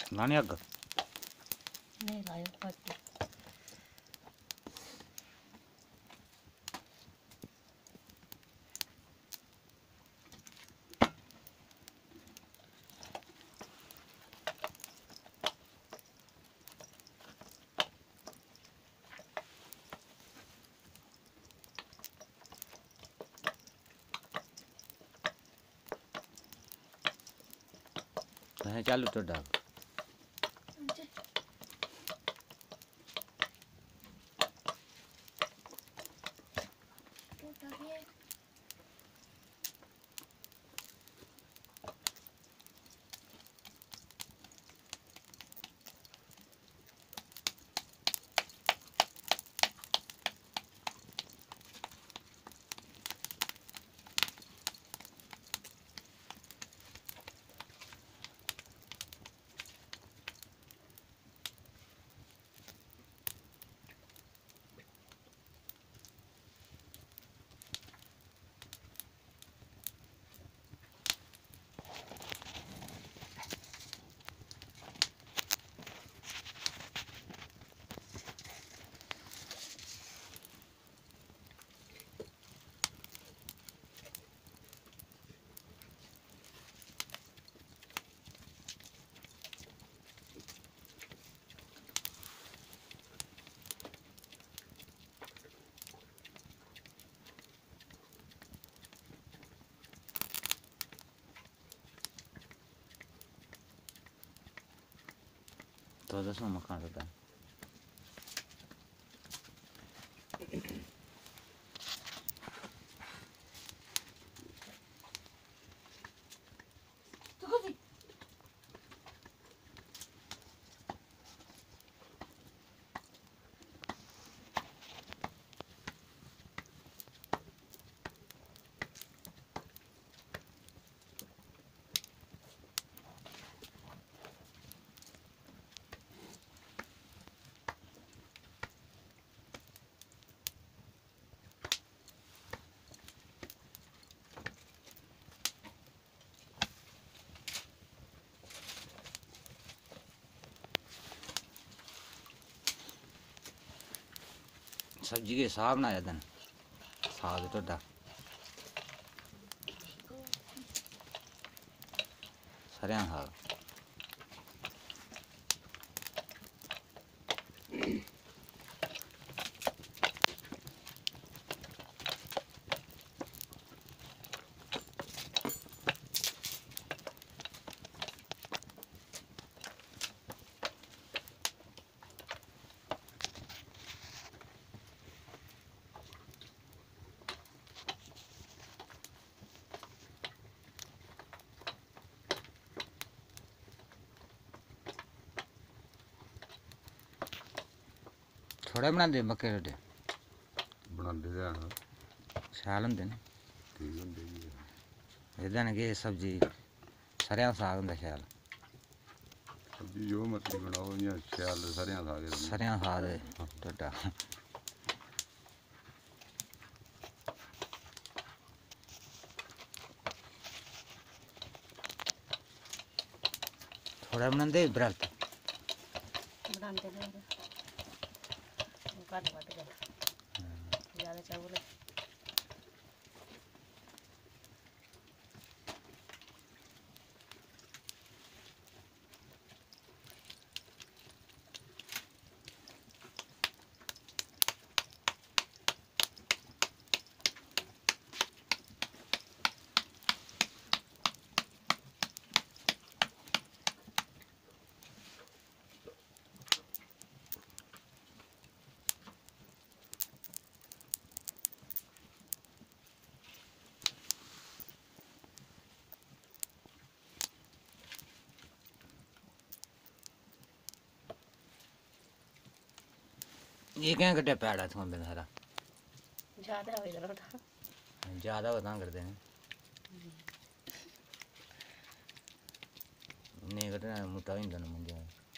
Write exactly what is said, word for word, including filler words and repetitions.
लाने अग नहीं लायो बाकी चालू तो डाक तो दसो मकान होता है सब्जी के साग बनाया दिन साग ढोडा सरेआं साग थोड़े बनांदे मक्के ढोडे बनांदे ते हैन शैल होंदे न ठीक होंदे जी एह्दे ने केह् सब्जी सरेआं साग होंदा शैल सब्जी जो मर्जी बनाओ इ'यां शैल सरेआं साग गै सरेआं साग ते ढोडा थोड़ा बनांदे व्रत बनाते हैं घट वट गए ज़्यादा चावल ये क्या कटे पैड़ा थों बे सारा ज़्यादा हो गया था ज़्यादा होता करते हैं नहीं कटना मोटा ही इंदा ना मुंडिया